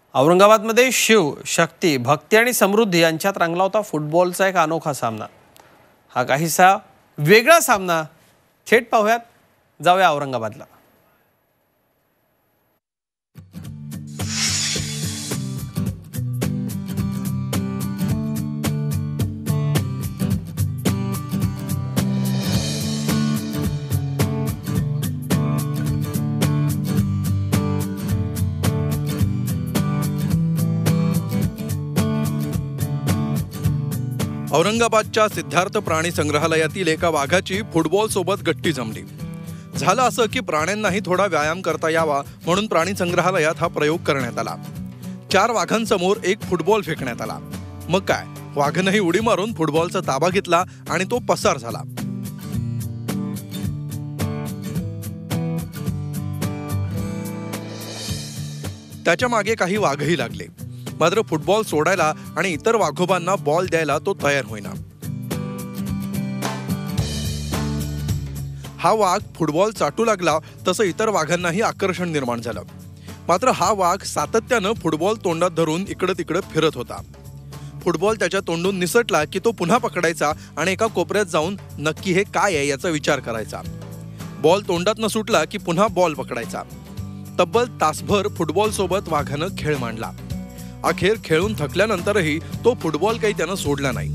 औरंगाबादमध्ये शिव, शक्ती, भक्ती आणि समृद्धी यांच्यात रंगला होता फुटबॉलचा एक अनोखा सामना। हा काहीसा वेगळा सामना थेट पाहूयात, जाऊया औरंगाबादला। औरंगाबादच्या सिद्धार्थ प्राणी संग्रहालयातील एका वाघाची फुटबॉल सोबत गट्टी जमली। झालं असं की प्राण्यांनाही थोडा व्यायाम करता यावा म्हणून प्राणी संग्रहालयात हा प्रयोग करण्यात आला। 4 वाघांसमोर एक फुटबॉल फेकण्यात आला। मग काय, वाघानेही उडी मारून फुटबॉलचा ताबा घेतला आणि तो पसार झाला। त्याच्या मागे काही वाघही लागले, मात्र फुटबॉल सोडायला आणि इतर वाघोबांना बॉल द्यायला तो तयार होईना। हा वाघ फुटबॉल चाटू लागला तसं इतर वाघांनाही आकर्षण निर्माण झालं, मात्र हा वाघ सातत्यानं फुटबॉल तोंडात धरून इकडे तिकडे फिरत होता। फुटबॉल त्याच्या तोंडून निसटला की तो पुन्हा पकडायचा आणि एका कोपऱ्यात जाऊन नक्की हे काय आहे याचा विचार करायचा। बॉल तोंडात न सुटला की पुन्हा बॉल पकडायचा। तब्बल तासभर फुटबॉल सोबत वाघानं खेळ मांडला। अखेर खेळून थकल्यानंतरही तो फुटबॉल काही त्यानं सोडला नाही।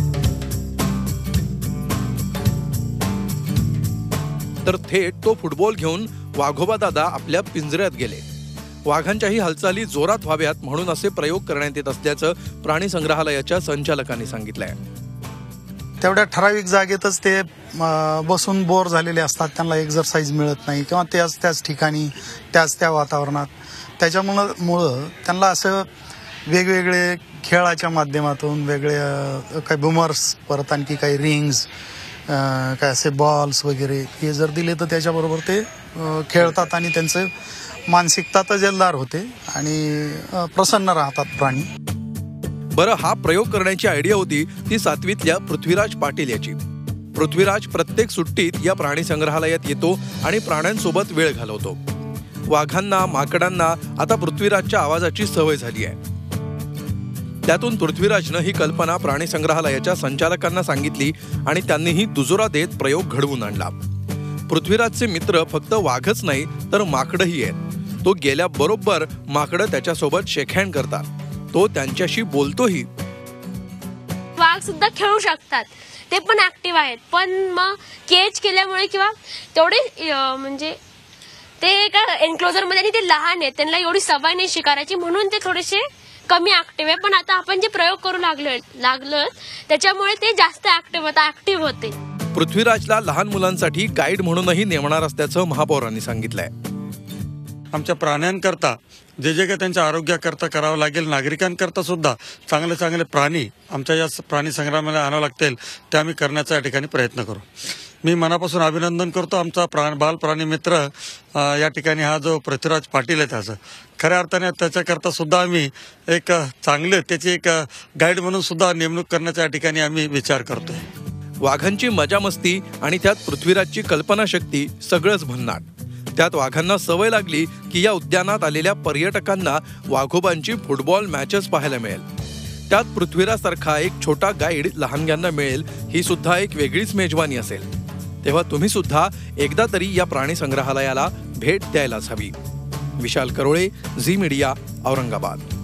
तर थेट तो फुटबॉल घेऊन वाघोबा दादा आपल्या पिंजऱ्यात गेले। वाघांच्याही हालचाली जोरात व्हाव्यात म्हणून असे प्रयोग करण्यात येत असल्याचं प्राणी संग्रहालयाच्या संचालकांनी सांगितलंय। तेवढ्या ठराविक जागेतच ते बसून बोर झालेले असतात, त्यांना एक्सरसाइज मिळत नाही किंवा त्याच ठिकाणी त्या वातावरणात, त्याच्यामुळं त्यांना असं वेगवेगळे खेळाच्या माध्यमातून वेगळे काही बुमर्स, परत आणखी काही रिंग्स, काय असे बॉल्स वगैरे हे जर दिले तर त्याच्याबरोबर ते खेळतात आणि त्यांचं मानसिकता तजेलदार होते आणि प्रसन्न राहतात प्राणी। बरं, हा प्रयोग करण्याची आयडिया होती ती 7वीतल्या पृथ्वीराज पाटील याची। पृथ्वीराज प्रत्येक सुट्टीत या प्राणी संग्रहालयात येतो आणि प्राण्यांसोबत वेळ घालवतो। वाघांना, माकडांना आता पृथ्वीराजच्या आवाजाची सवय झाली आहे। त्यातून पृथ्वीराजनं ही कल्पना प्राणी संग्रहालयाच्या संचालकांना सांगितली आणि त्यांनीही दुजोरा देत प्रयोग घडवून आणला। पृथ्वीराजचे मित्र फक्त वाघच नाही तर माकडंही आहेत। तो गेल्याबरोबर माकडं त्याच्यासोबत शेकहँड करतात, तो त्यांच्याशी बोलतोही। वाघ सुद्धा खेळू शकतात, ते पण ऍक्टिव्ह आहेत, पण मग केज केल्यामुळे किंवा तेवढे म्हणजे ते एका एन्क्लोजर मध्ये आणि ते लहान आहेत, त्यांना एवढी सवय नाही शिकाराची म्हणून ते थोडेसे कमी ऍक्टिव्ह आहे। पण आता आपण जे प्रयोग करू लागलो त्याच्यामुळे ते जास्त ऍक्टिव्ह होते। पृथ्वीराजला लहान मुलांसाठी गाईड म्हणूनही नेमणार असल्याचं महापौरांनी सांगितलंय। आमच्या प्राण्यांकरता जे काही त्यांच्या आरोग्याकरता करावं लागेल, नागरिकांकरता सुद्धा चांगले प्राणी आमच्या या प्राणी संग्रहालयाला आणावं लागतील, ते आम्ही करण्याचा या ठिकाणी प्रयत्न करू। मी मनापासून अभिनंदन करतो आमचा बाल प्राणी मित्र या ठिकाणी हा जो पृथ्वीराज पाटील आहे त्याचं खऱ्या अर्थाने त्याच्याकरता सुद्धा आम्ही एक चांगले त्याची एक गाईड म्हणून सुद्धा नेमणूक करण्याचा या ठिकाणी आम्ही विचार करतोय। वाघांची मजा मस्ती आणि त्यात पृथ्वीराजची कल्पनाशक्ती सगळंच भन्नाट। त्यात वाघांना सवय लागली की या उद्यानात आलेल्या पर्यटकांना वाघोबांची फुटबॉल मॅचेस पाहायला मिळेल। त्यात पृथ्वीराजसारखा एक छोटा गाईड लहानग्यांना मिळेल, ही सुद्धा एक वेगळीच मेजवानी असेल। तेव्हा तुम्ही सुद्धा एकदा तरी या प्राणी संग्रहालयाला भेट द्यायलाच हवी। Vishal Karole, Zee media, Aurangabad.